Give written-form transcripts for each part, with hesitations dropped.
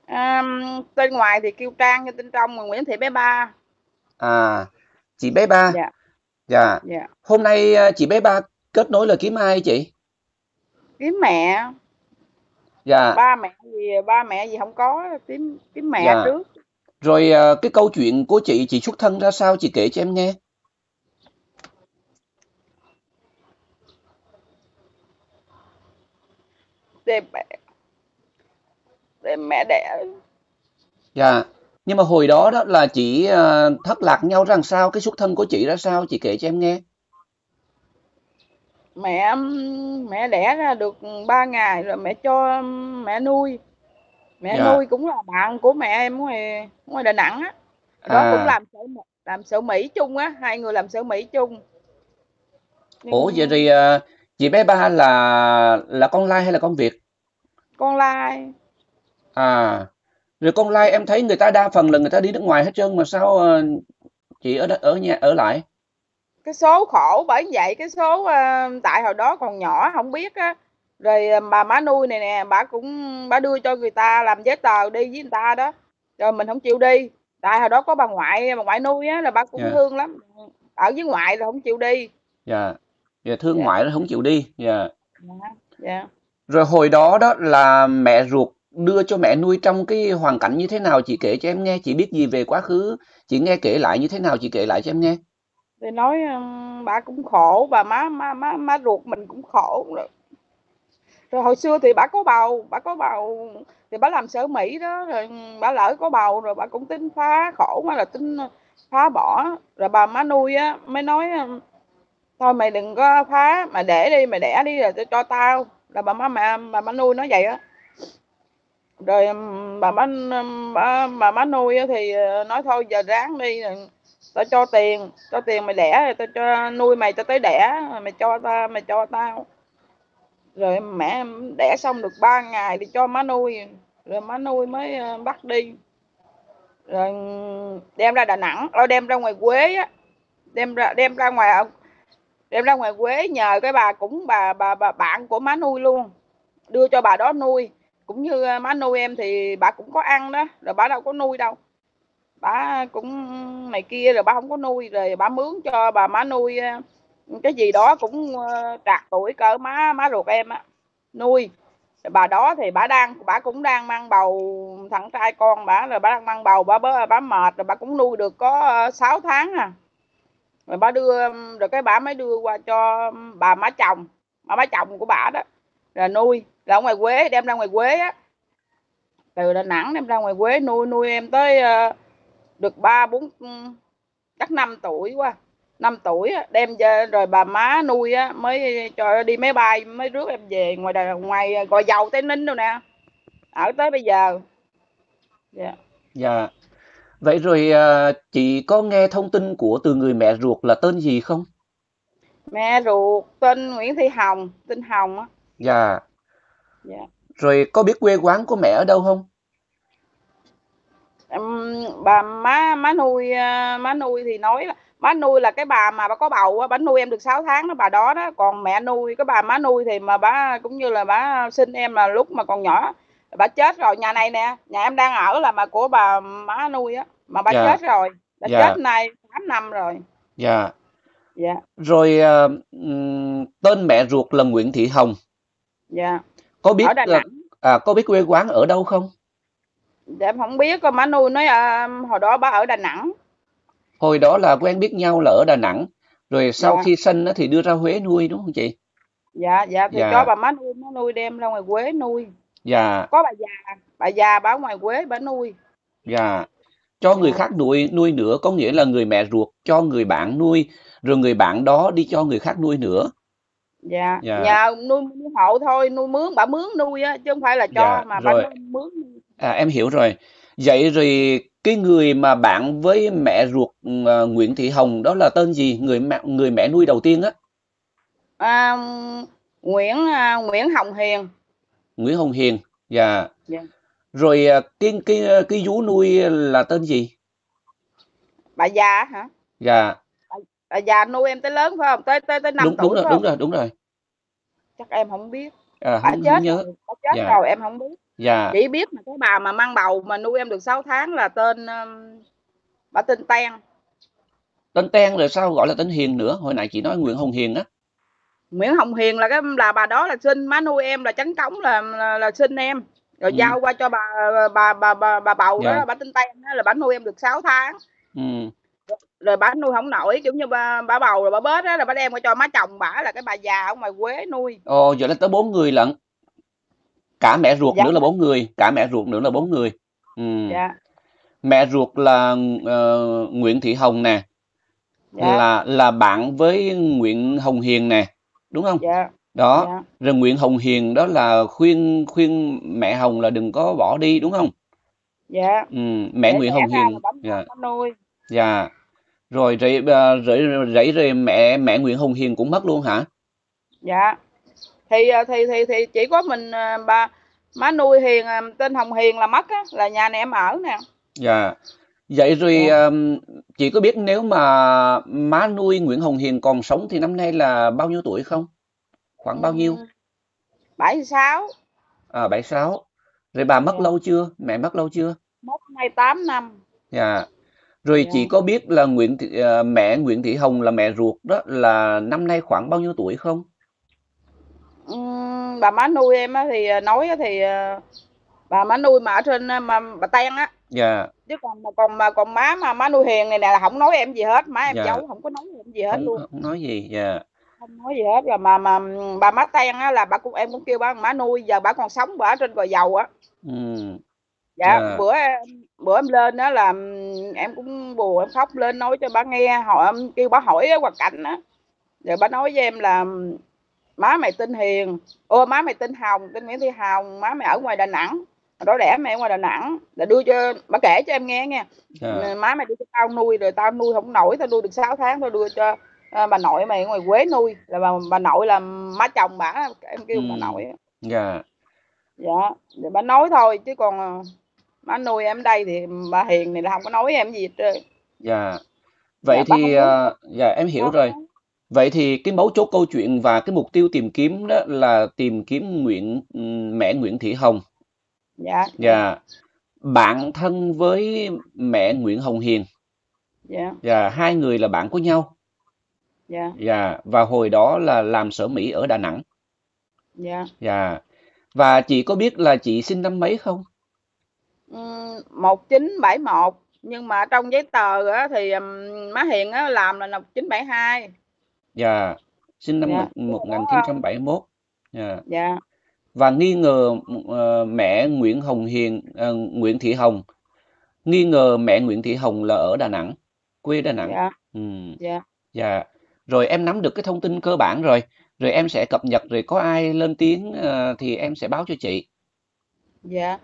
À, tên ngoài thì kêu Trang, nhưng tên trong là Nguyễn Thị bé Ba. À, chị bé Ba. Dạ, Dạ. dạ. Hôm nay chị bé Ba kết nối là kiếm ai chị? Kiếm mẹ, Dạ, ba mẹ gì không có, kiếm mẹ dạ. trước. Rồi cái câu chuyện của chị xuất thân ra sao chị kể cho em nghe. Để mẹ đẻ. Dạ. Nhưng mà hồi đó đó là chị thất lạc nhau ra làm sao, cái xuất thân của chị ra sao chị kể cho em nghe. Mẹ mẹ đẻ ra được 3 ngày rồi mẹ cho mẹ nuôi. Mẹ Dạ. nuôi cũng là bạn của mẹ em ở ngoài Đà Nẵng á. Hồi đó cũng À, làm sợi Mỹ chung á, hai người làm sợi Mỹ chung. ủa vậy Nhưng thì chị bé Ba là con Lai hay là con Việt? con lai. À, rồi con Lai em thấy người ta đa phần là người ta đi nước ngoài hết trơn mà sao chị ở nhà ở lại? Cái số khổ bởi vậy, cái số tại hồi đó còn nhỏ không biết á, rồi bà má nuôi này nè, bà đưa cho người ta làm giấy tờ đi với người ta đó, rồi mình không chịu đi. Tại hồi đó có bà ngoại nuôi á, là bà cũng Dạ, thương lắm, ở với ngoại rồi không chịu đi. dạ. Dạ thương Dạ, ngoại nó không chịu đi. Dạ. dạ, dạ. Rồi hồi đó đó là mẹ ruột đưa cho mẹ nuôi trong cái hoàn cảnh như thế nào chị kể cho em nghe, chị biết gì về quá khứ, chị nghe kể lại như thế nào chị kể lại cho em nghe. Thì nói bà cũng khổ, bà má ruột mình cũng khổ rồi. Rồi hồi xưa thì bà có bầu thì bà làm sở Mỹ đó, rồi bà lỡ có bầu rồi bà cũng tính phá, khổ quá là tính phá bỏ. Rồi bà má nuôi á mới nói thôi mày đừng có phá, mà để đi, mày đẻ đi rồi tôi cho tao. Là bà má nuôi nói vậy á. Rồi bà má nuôi á thì nói thôi giờ ráng đi rồi, tao cho tiền mày đẻ rồi tao cho nuôi mày cho tới đẻ, rồi mày cho tao. Rồi mẹ em đẻ xong được 3 ngày thì cho má nuôi, rồi má nuôi mới bắt đi, rồi đem ra Đà Nẵng, đem ra ngoài Quế á, đem ra ngoài Quế nhờ cái bà cũng bà bạn của má nuôi luôn, đưa cho bà đó nuôi. Cũng như má nuôi em thì bà cũng có ăn đó, rồi bà đâu có nuôi đâu, bà cũng này kia, rồi bà không có nuôi, rồi bà mướn cho bà má nuôi cái gì đó cũng trạc tuổi cỡ má má ruột em á nuôi. Bà đó thì bà cũng đang mang bầu thằng trai con bà, rồi bà đang mang bầu, bà mệt rồi bà cũng nuôi được có 6 tháng à. Rồi bà đưa, rồi cái bà mới đưa qua cho bà má chồng của bà đó, là nuôi, là ở ngoài Quế, đem ra ngoài Quế á, từ Đà Nẵng đem ra ngoài Quế nuôi nuôi em tới được 3 4, chắc 5 tuổi quá, 5 tuổi á, đem về rồi bà má nuôi á mới cho đi máy bay mới rước em về ngoài Gò Dầu Tây Ninh đâu nè, ở tới bây giờ. Dạ. Dạ. Vậy rồi chị có nghe thông tin của từ người mẹ ruột là tên gì không? Mẹ ruột tên Nguyễn Thị Hồng, tên Hồng á. Dạ. Dạ. Rồi có biết quê quán của mẹ ở đâu không? Bà má nuôi thì nói là má nuôi là cái bà mà bà có bầu á, bà nuôi em được 6 tháng đó, bà đó đó. Còn mẹ nuôi, cái bà má nuôi thì mà bà cũng như là bà sinh em là lúc mà còn nhỏ, bà chết rồi. Nhà này nè, nhà em đang ở là mà của bà má nuôi á, mà bà Dạ. chết rồi, bà chết Dạ. nay 8 năm rồi. Dạ. Dạ, Rồi tên mẹ ruột là Nguyễn Thị Hồng. dạ. Có Ở biết Đà Nẵng. có biết quê quán ở đâu không? Dạ, em không biết, con má nuôi nói hồi đó bà ở Đà Nẵng. Hồi đó là quen biết nhau là ở Đà Nẵng. Rồi sau Dạ, khi sinh á thì đưa ra Huế nuôi đúng không chị? dạ, dạ, thì cho Dạ. má nuôi đem ra ngoài Quế nuôi. Dạ. Có bà già bà ở ngoài Quế bà nuôi. Dạ. Cho người Dạ, khác nuôi nuôi nữa có nghĩa là người mẹ ruột cho người bạn nuôi, rồi người bạn đó đi cho người khác nuôi nữa. dạ, Dạ. nhà nuôi hộ thôi, nuôi mướn, bà mướn nuôi á chứ không phải là cho, Dạ mà bà rồi. nuôi mướn nuôi. Em hiểu rồi. Vậy rồi cái người mà bạn với mẹ ruột Nguyễn Thị Hồng đó là tên gì? Người mẹ nuôi đầu tiên á. À, Nguyễn Hồng Hiền. Nguyễn Hồng Hiền. Dạ. Dạ. Rồi cái vú nuôi là tên gì? Bà già hả? Dạ. Bà già nuôi em tới lớn phải không, tới tới tới 5 Đúng đúng tuổi rồi, phải đúng không? rồi, đúng rồi. Chắc em không biết. À, Bà không chết nhớ. rồi, bà chết Dạ. rồi em không biết. Dạ. Chỉ biết là cái bà mà mang bầu mà nuôi em được 6 tháng là tên bà tên Ten. Tên Ten rồi sao gọi là tên Hiền nữa? Hồi nãy chị nói Nguyễn Hồng Hiền á. Nguyễn Hồng Hiền là bà đó là sinh má nuôi em, là chánh cống là sinh em. Rồi Ừ. giao qua cho bà bầu đó Dạ. là bà tên Ten đó, là bà nuôi em được 6 tháng. Ừ. Rồi bà nuôi không nổi, kiểu như bà bầu rồi bà bớt đó, là bà đem qua cho má chồng bả là cái bà già ở ngoài Quế nuôi. Ồ, vậy là tới 4 người lận. Cả mẹ ruột Dạ, nữa là 4 người, cả mẹ ruột nữa là 4 người. Ừ. dạ, Mẹ ruột là Nguyễn Thị Hồng nè, dạ, là bạn với Nguyễn Hồng Hiền nè, đúng không? dạ, Đó, dạ. rồi Nguyễn Hồng Hiền đó là khuyên khuyên mẹ Hồng là đừng có bỏ đi, đúng không? Dạ, Mẹ để Nguyễn đẻ Hồng ra là Hiền, bấm dạ, bấm nuôi. dạ. Rồi rồi mẹ mẹ Nguyễn Hồng Hiền cũng mất luôn hả? Dạ, thì chỉ có mình bà má nuôi Hiền, tên Hồng Hiền là mất á, là nhà này em ở nè. Dạ. Vậy rồi Dạ. chị có biết nếu mà má nuôi Nguyễn Hồng Hiền còn sống thì năm nay là bao nhiêu tuổi không? Khoảng bao nhiêu? 76. 76. Rồi bà mất Dạ, lâu chưa? Mẹ mất lâu chưa? mất nay 8 năm. Dạ. Rồi chị Dạ. có biết là mẹ Nguyễn Thị Hồng là mẹ ruột đó là năm nay khoảng bao nhiêu tuổi không? Bà má nuôi em á thì nói á thì bà má nuôi mà ở trên mà bà Ten á, Dạ, chứ còn má nuôi Hiền này nè là không nói em gì hết, má em dạ, giấu không có nói em gì hết không luôn. không nói gì. Dạ. Không nói gì hết. Rồi mà bà má Ten á là bà cũng em cũng kêu bà má nuôi, giờ bà còn sống, bà ở trên Gò Dầu á. Ừm. Dạ, Dạ. bữa em lên đó là em cũng buồn em khóc lên nói cho bà nghe, hỏi em kêu bà hỏi hoàn cảnh á. Rồi bà nói với em là má mày tên Hiền, má mày tên Hồng, tên Nguyễn Thị Hồng, má mày ở ngoài Đà Nẵng. Hồi đó đẻ mẹ ở ngoài Đà Nẵng, là đưa cho bà kể cho em nghe nha. Dạ. Má mày đưa cho tao nuôi, rồi tao nuôi không nổi, tao nuôi được 6 tháng tao đưa cho bà nội mày ở ngoài Quế nuôi, là bà nội là má chồng bả, em kêu bà Ừm. nội á. Dạ. Dạ, rồi bà nói thôi chứ còn má nuôi em ở đây thì bà Hiền này là không có nói em gì hết trơn. Dạ. Vậy Dạ, bà thì không muốn dạ em hiểu đâu. rồi. Vậy thì cái mấu chốt câu chuyện và cái mục tiêu tìm kiếm đó là tìm kiếm mẹ Nguyễn Thị Hồng. Dạ, dạ, Dạ. Bạn thân với mẹ Nguyễn Hồng Hiền. dạ, Dạ, hai người là bạn của nhau. dạ, Dạ, và hồi đó là làm sở mỹ ở Đà Nẵng. dạ. Dạ. Và chị có biết là chị sinh năm mấy không? 1971, nhưng mà trong giấy tờ á, thì má Hiền á, làm là 1972. Dạ, sinh năm Dạ, chứ hồi đó 1971. Dạ. dạ, Và nghi ngờ mẹ Nguyễn Hồng Hiền, Nguyễn Thị Hồng, nghi ngờ mẹ Nguyễn Thị Hồng là ở Đà Nẵng, quê Đà Nẵng. dạ, Ừm. dạ, Dạ. Rồi em nắm được cái thông tin cơ bản rồi. Rồi em sẽ cập nhật, rồi có ai lên tiếng thì em sẽ báo cho chị. dạ.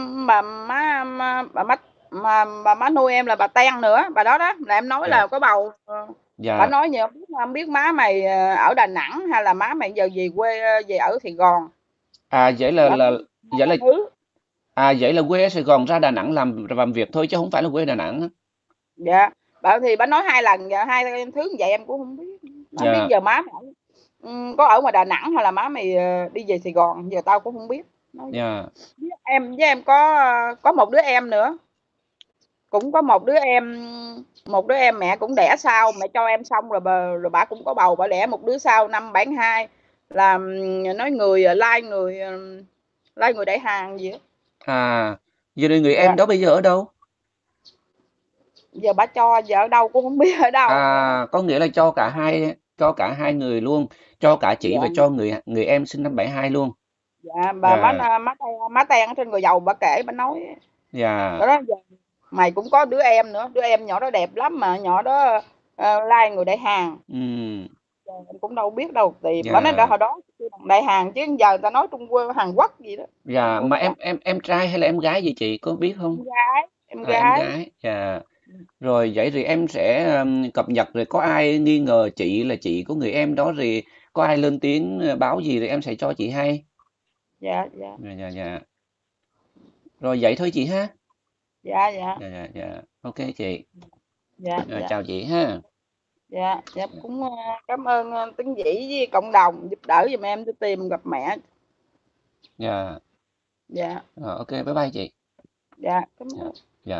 Bà má nuôi em là bà Ten nữa, bà đó đó là em nói Dạ. là có bầu. Bà Dạ. nói nhiều, không biết má mày ở Đà Nẵng hay là má mày giờ về quê, về ở Sài Gòn. À vậy là Bà nói là hai vậy ba là thứ. vậy là quê ở Sài Gòn ra Đà Nẵng làm việc thôi chứ không phải là quê Đà Nẵng á. Dạ, bà nói hai lần, giờ hai thứ như vậy em cũng không biết. Má biết Dạ. giờ má mày có ở ngoài Đà Nẵng hay là má mày đi về Sài Gòn, giờ tao cũng không biết. Nói vậy. Dạ. Với em có một đứa em nữa, cũng có một đứa em mẹ cũng đẻ sau, mẹ cho em xong rồi bà cũng có bầu, bà đẻ một đứa sau năm 72, là nói người lai người đại hàng gì á. À, giờ người em Dạ, đó bây giờ ở đâu? giờ bà cho giờ ở đâu cũng không biết ở đâu nữa. À, có nghĩa là cho cả hai người luôn, cho cả chị và Dạ, cho người người em sinh năm 72 luôn. dạ, bà Dạ. má Ten ở trên Gò Dầu bà kể, bà nói Dạ. bà nói giờ mày cũng có đứa em nữa, đứa em nhỏ đó đẹp lắm, mà nhỏ đó lai người đại hàng. Ừm. Giờ em cũng đâu biết đâu tìm, bà nói Dạ. hồi đó kêu bằng đại hàng chứ giờ người ta nói Trung Quốc, Hàn Quốc gì đó. Em Dạ, cũng mà không em rành. em em trai hay là em gái gì chị có biết không? Em gái, em À, em gái. gái. Dạ. Rồi vậy thì em sẽ cập nhật, rồi có ai nghi ngờ chị là chị của người em đó, rồi có ai lên tiếng báo gì thì em sẽ cho chị hay. Dạ, dạ, Dạ. Dạ. Dạ. Rồi vậy thôi chị ha. dạ, dạ, Dạ. Dạ. Dạ. Ok chị. dạ, Rồi, dạ, chào chị ha. dạ, dạ, cũng cảm ơn Tấn Vĩ với cộng đồng giúp đỡ giùm em để tìm gặp mẹ. Dạ. Dạ. Ok, bye bye chị. Dạ, cảm Dạ. ơn. Dạ.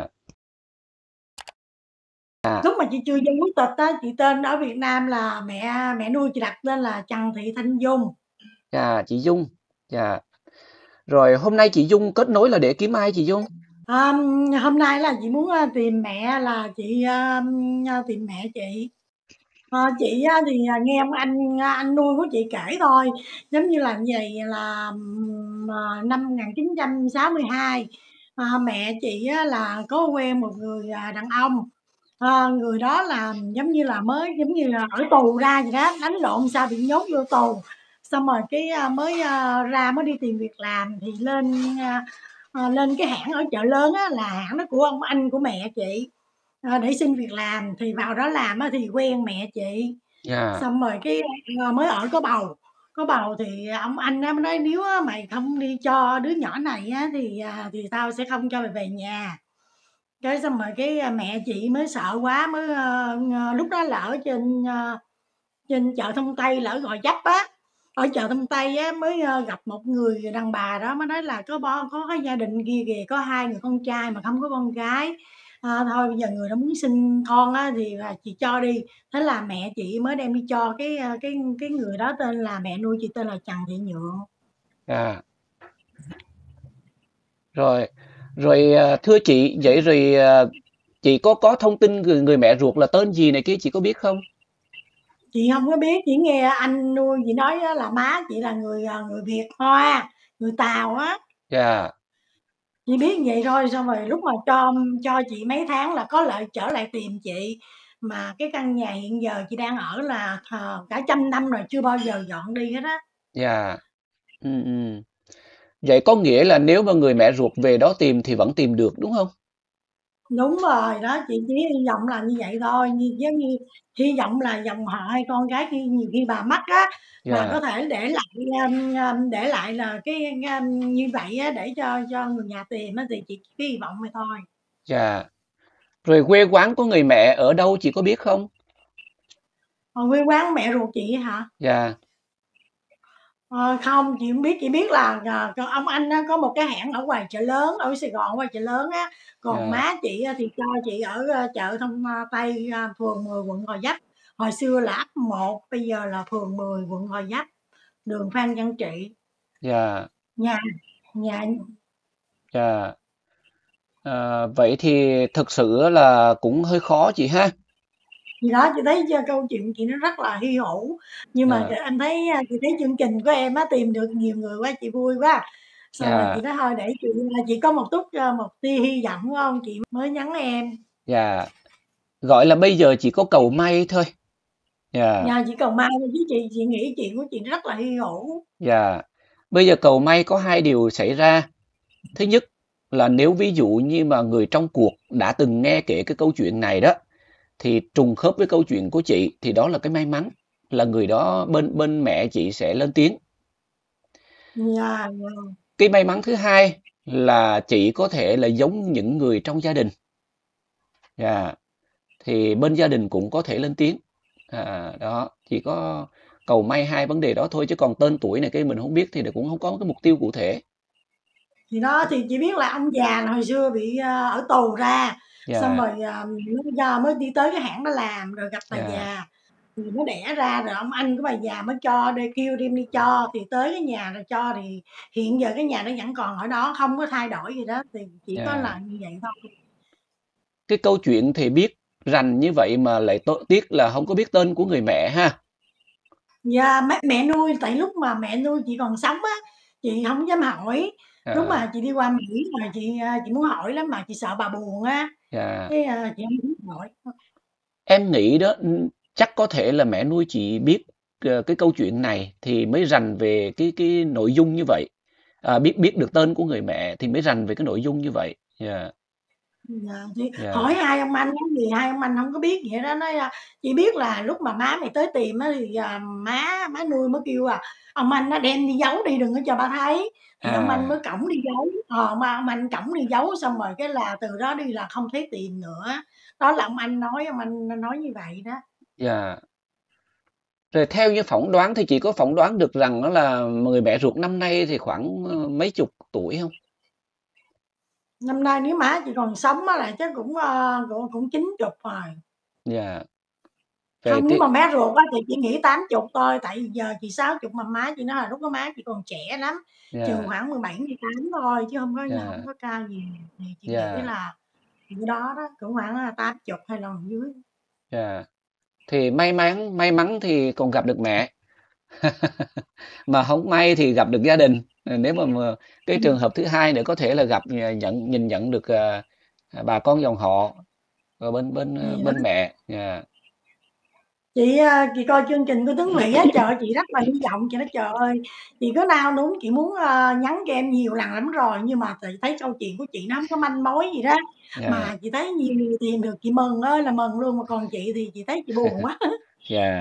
Lúc mà chị chưa dân quốc tịch á, chị tên ở Việt Nam là mẹ nuôi chị đặt tên là Trần Thị Thanh Dung. Dạ, chị Dung. Dạ. Rồi hôm nay chị Dung kết nối là để kiếm ai chị Dung? Hôm nay là chị muốn tìm mẹ, là chị tìm mẹ chị. Chị thì nghe ông anh nuôi của chị kể thôi, giống như là như vậy là năm 1962 mẹ chị là có quen một người đàn ông. Người đó là giống như là mới giống như là ở tù ra vậy đó, đánh lộn sao bị nhốt vô tù, xong rồi cái mới ra mới đi tìm việc làm thì lên cái hãng ở chợ lớn á, là hãng đó của ông anh của mẹ chị, để xin việc làm thì vào đó làm á, thì quen mẹ chị. Dạ. Xong rồi cái mới ở có bầu thì ông anh á mới nói nếu á, mày không đi cho đứa nhỏ này á, thì tao sẽ không cho mày về nhà. Cái xong rồi cái mẹ chị mới sợ quá mới lúc đó là ở trên chợ Thông Tây là ở Gò Vấp á, ở chợ Thông Tây á mới gặp một người đàn bà đó mới nói là có cái gia đình kia kìa, có 2 người con trai mà không có con gái. Thôi bây giờ người đó muốn sinh con á thì là chị cho đi. Thế là mẹ chị mới đem đi cho cái người đó, tên là mẹ nuôi chị tên là Trần Thị Nhượng. Dạ. Rồi, rồi thưa chị, vậy rồi chị có thông tin người mẹ ruột là tên gì này kia chị có biết không? Chị không có biết, chỉ nghe anh nuôi chị nói á, là má chị là người Việt Hoa, người Tàu á. Dạ. Chị biết vậy thôi, xong rồi lúc mà cho chị mấy tháng là có lại trở lại tìm chị, mà cái căn nhà hiện giờ chị đang ở là cả trăm năm rồi chưa bao giờ dọn đi hết á. Dạ. Ừ. Vậy có nghĩa là nếu mà người mẹ ruột về đó tìm thì vẫn tìm được đúng không? Đúng rồi đó, chị chỉ hy vọng là như vậy thôi, giống như hy vọng là dòng họ hay con gái khi nhiều khi bà mất á, bà Dạ. có thể để lại là như vậy á, để cho người nhà tìm á, thì chị chỉ hy vọng vậy thôi. Dạ. Rồi quê quán của người mẹ ở đâu chị có biết không? Còn quê quán mẹ ruột chị hả? Dạ. Không, chị hông biết, chị biết là, ông anh á có một cái hãng ở ngoài chợ lớn, ở Sài Gòn ngoài chợ lớn á, còn Dạ. má chị á thì cho chị ở, chợ Tây, phường 10 quận Gò Vấp. Hồi xưa là ấp 1, bây giờ là phường 10 quận Gò Vấp, đường Phan Văn Trị. Dạ. Nhà nhà Dạ. Vậy thì thực sự là cũng hơi khó chị ha. Thì đó, chị thấy chưa, câu chuyện chị nó rất là hy hữu, nhưng mà Dạ. em thấy chị thấy chương trình của em á tìm được nhiều người quá, chị vui quá. Xong rồi chị Dạ. nói thôi để chị có một tia hy vọng, phải hông? Chị mới nhắn em. Dạ. Gọi là bây giờ chỉ có cầu may thôi. Dạ. Nhờ chị cầu may thôi chứ chị nghĩ chuyện của chị rất là hy hữu. Dạ. Bây giờ cầu may có hai điều xảy ra. Thứ nhất là nếu ví dụ như mà người trong cuộc đã từng nghe kể cái câu chuyện này đó thì trùng khớp với câu chuyện của chị thì đó là cái may mắn, là người đó bên bên mẹ chị sẽ lên tiếng. Dạ. Cái may mắn thứ hai là chị có thể là giống những người trong gia đình. Dạ. Thì bên gia đình cũng có thể lên tiếng. Đó, chỉ có cầu may hai vấn đề đó thôi chứ còn tên tuổi này cái mình không biết thì cũng không có cái mục tiêu cụ thể. Thì đó, thì chị biết là ông già là hồi xưa bị ở tù ra, xong Dạ. rồi mới đi tới cái hãng đó làm rồi gặp bà Dạ. già. Thì nó đẻ ra rồi ông anh của bà già mới cho đi, kêu đem đi cho, thì tới cái nhà rồi cho, thì hiện giờ cái nhà nó vẫn còn ở đó, không có thay đổi gì đó, thì chỉ có Dạ. là như vậy thôi. Cái câu chuyện thì biết rành như vậy mà lại tiếc là không có biết tên của người mẹ ha. Dạ, mẹ nuôi, tại lúc mà mẹ nuôi chị còn sống á, chị không dám hỏi. Lúc À, mà chị đi qua Mỹ mà chị muốn hỏi lắm mà chị sợ bà buồn á, dạ. cái chị hông dám hỏi. Em nghĩ đó chắc có thể là mẹ nuôi chị biết cái câu chuyện này thì mới rành về cái nội dung như vậy. Biết biết được tên của người mẹ thì mới rành về cái nội dung như vậy. Dạ. Dạ, thì Dạ. hỏi hai ông anh á thì hai ông anh hông có biết gì hết á, nói, "Chỉ biết là lúc mà má mày tới tìm á thì, má nuôi mới kêu, ông anh á đem đi giấu đi đừng có cho ba thấy." Thì ông anh mới À, cõng đi giấu, mà ông anh cõng đi giấu xong rồi cái là từ đó đi là không thấy tìm nữa. Đó là ông anh nói như vậy đó. dạ. Rồi theo như phỏng đoán thì chị có phỏng đoán được rằng đó là người mẹ ruột năm nay thì khoảng mấy chục tuổi không? Năm nay nếu má chị còn sống á là chắc cũng 90 rồi. Dạ. Về Không, nếu cái mà má ruột á thì chị nghĩ 80 thôi, tại vì giờ chị 60 mà má chị nói là lúc đó má chị còn trẻ lắm, chừng dạ khoảng 17, 18 thôi chứ không dạ có cao gì. Thì chị nghĩ dạ là cái đó đó cũng khoảng là 80 hay là dưới. dạ. Thì may mắn thì còn gặp được mẹ. Mà không may thì gặp được gia đình. Nếu mà cái trường hợp thứ hai nữa có thể là gặp nhìn nhận được bà con dòng họ ở bên bên Thì đó, bên mẹ. Dạ. chị coi chương trình của Tuấn Vĩ á, trời ơi, chị rất là hy vọng, chị nói trời ơi, chị có nao núng, chị muốn nhắn cho em nhiều lần lắm rồi nhưng mà chị thấy câu chuyện của chị nó không có manh mối gì đó, Dạ. mà chị thấy nhiều người tìm được chị mừng ơi là mừng luôn, mà còn chị thì chị thấy chị buồn quá. Dạ.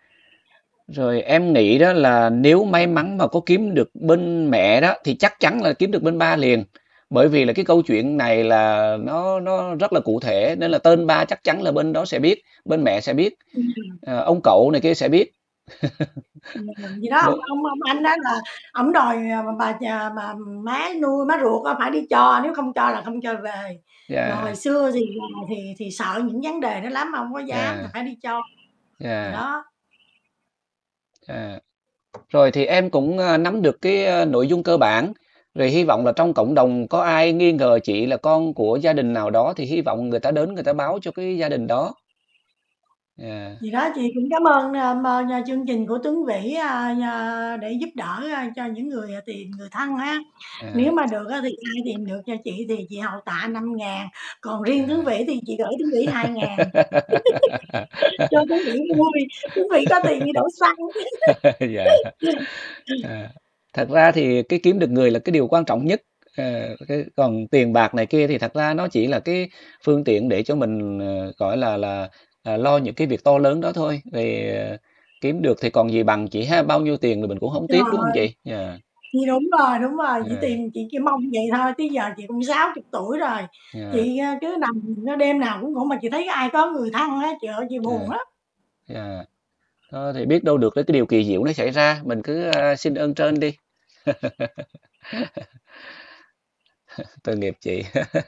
Rồi em nghĩ đó là nếu may mắn mà có kiếm được bên mẹ đó thì chắc chắn là kiếm được bên ba liền. Bởi vì là cái câu chuyện này là nó rất là cụ thể nên là tên ba chắc chắn là bên đó sẽ biết, bên mẹ sẽ biết, ông cậu này kia sẽ biết. Gì đó Bởi- ông anh đó là ổng đòi bà má nuôi má ruột á phải đi cho, nếu không cho là không cho về. Rồi hồi Dạ, xưa thì sợ những vấn đề đó lắm, không có dám là dạ, phải đi cho. Thì dạ, đó. dạ. Rồi thì em cũng nắm được cái nội dung cơ bản. Rồi hy vọng là trong cộng đồng có ai nghi ngờ chị là con của gia đình nào đó thì hy vọng người ta đến người ta báo cho cái gia đình đó. Dạ, Thì đó chị cũng cảm ơn chương trình của Tuấn Vĩ để giúp đỡ cho những người tìm người thân á. Nếu dạ, mà được á, thì ai tìm được cho chị thì chị hậu tạ 5.000, còn riêng Tuấn dạ. Vĩ thì chị gửi Tuấn Vĩ 2.000 cho Tuấn Vĩ vui. Tuấn Vĩ có tiền đi đổ xăng. Dạ. À, thật ra thì cái kiếm được người là cái điều quan trọng nhất. Còn tiền bạc này kia thì thật ra nó chỉ là cái phương tiện để cho mình gọi là lo những cái việc to lớn đó thôi. Thì kiếm được thì còn gì bằng chị ha, bao nhiêu tiền thì mình cũng không Trời tiếc đúng không ơi, chị? Dạ, thì đúng rồi, dạ, chị chỉ mong vậy thôi, tới giờ chị cũng 60 tuổi rồi. dạ, Chị cứ nằm đêm nào cũng ngủ mà chị thấy ai có người thân á, trời ơi chị buồn dạ, lắm. dạ. Đó, thì biết đâu được cái điều kỳ diệu nó xảy ra, mình cứ xin ơn trên đi. Tội nghiệp chị.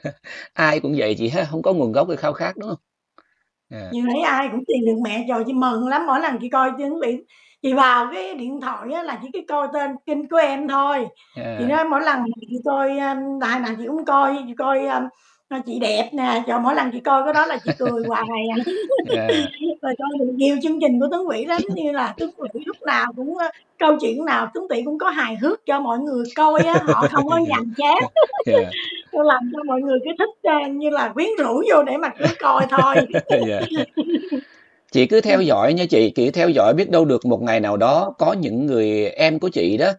Ai cũng vậy chị ha, không có nguồn gốc thì khao khát đúng không? Dạ, Chị thấy ai cũng tìm được mẹ, trời chị mừng lắm, mỗi lần chị coi tiếng bị chị vào cái điện thoại á là chỉ cái coi tên kênh của em thôi. Chị dạ, nói mỗi lần chị coi, đài nào chị cũng coi, chị coi, chị đẹp nè, trời mỗi lần chị coi cái đó là chị cười hoài à. dạ. Rồi coi được nhiều chương trình của Tuấn Vĩ lắm, như là Tuấn Vĩ lúc nào cũng, câu chuyện nào Tuấn Vĩ cũng có hài hước cho mọi người coi á, họ không có nhàm chán, Dạ. làm cho mọi người cứ thích, như là quyến rũ vô để mà cứ coi thôi. Dạ. Chị cứ theo dõi nha chị theo dõi biết đâu được một ngày nào đó có những người em của chị đó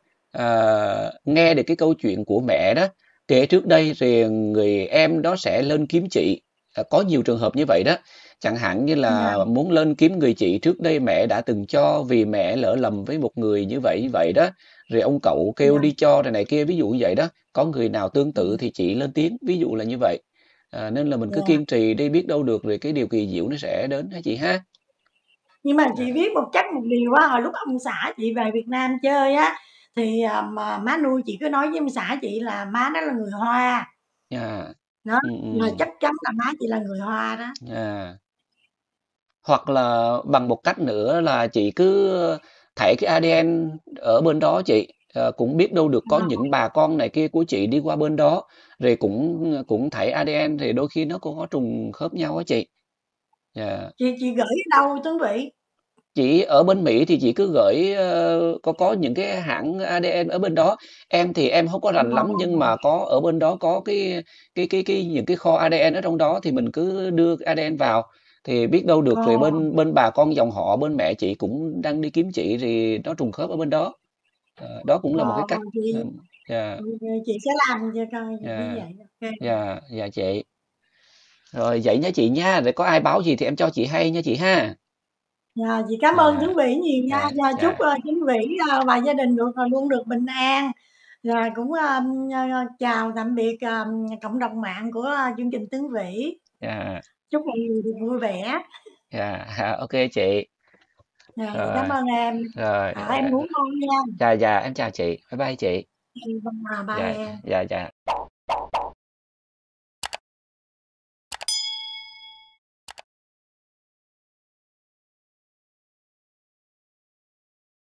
nghe được cái câu chuyện của mẹ đó kể trước đây rồi người em đó sẽ lên kiếm chị. Có nhiều trường hợp như vậy đó. Chẳng hạn như là Yeah, muốn lên kiếm người chị trước đây mẹ đã từng cho vì mẹ lỡ lầm với một người như vậy đó. Rồi ông cậu kêu yeah, đi cho rồi này kia ví dụ như vậy đó. Có người nào tương tự thì chị lên tiếng ví dụ là như vậy. Nên là mình cứ yeah. kiên trì đi biết đâu được rồi cái điều kỳ diệu nó sẽ đến hả chị ha. Nhưng mà chị À, biết một điều á, hồi lúc ông xã chị về Việt Nam chơi á, thì, mà má nuôi chị cứ nói với ông xã chị là má đó là người Hoa, yeah, đó, là ừm, chắc chắn là má chị là người Hoa đó. yeah. Hoặc là bằng một cách nữa là chị cứ thảy cái ADN ở bên đó chị, cũng biết đâu được có Ờ, những bà con này kia của chị đi qua bên đó, rồi cũng cũng thảy ADN thì đôi khi nó cũng có trùng khớp nhau á chị. Yeah. chị gửi ở đâu Tuấn Vĩ? Chị ở bên Mỹ thì chị cứ gửi có những cái hãng ADN ở bên đó. Em thì em không có rành lắm nhưng Ờ, mà có ở bên đó có cái những cái kho ADN ở trong đó thì mình cứ đưa cái ADN vào thì biết đâu được ờ, rồi bên bên bà con dòng họ bên mẹ chị cũng đang đi kiếm chị thì nó trùng khớp ở bên đó. Đó cũng là một cái cách. rồi chị Dạ, chị sẽ làm cho coi như dạ, vậy, ô. dạ, dạ chị. Rồi vậy nha chị nha, rồi có ai báo gì thì em cho chị hay nha chị ha. Chị cảm ơn Dạ, Tuấn Vĩ nhiều nha, dạ, chúc, dạ, Tuấn Vĩ, và gia đình luôn được bình an. Rồi cũng, chào tạm biệt, cộng đồng mạng của, chương trình Tuấn Vĩ. dạ, Chúc mọi người được vui vẻ. dạ, ok chị. Rồi, Rồi, cảm ơn em. rồi, Em ngủ ngon nha. dạ, em chào chị. Bye bye chị. Bye Dạ, em. dạ, dạ.